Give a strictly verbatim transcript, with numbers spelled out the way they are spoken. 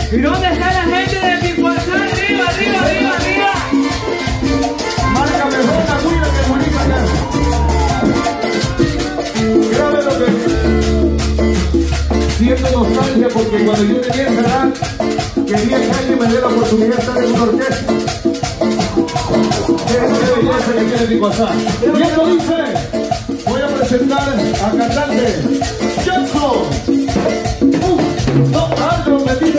¿Y dónde está la gente de Picoazá? Arriba, arriba, arriba, arriba. Marca mejor la cuida que bonita acá. Grabe lo que siento nostalgia porque cuando yo tenía esa edad quería que alguien me diera la oportunidad de estar en una orquesta. Qué belleza que tiene Picoazá. Y esto dice, voy a presentar a cantante Jackson. Uh, no, Andro,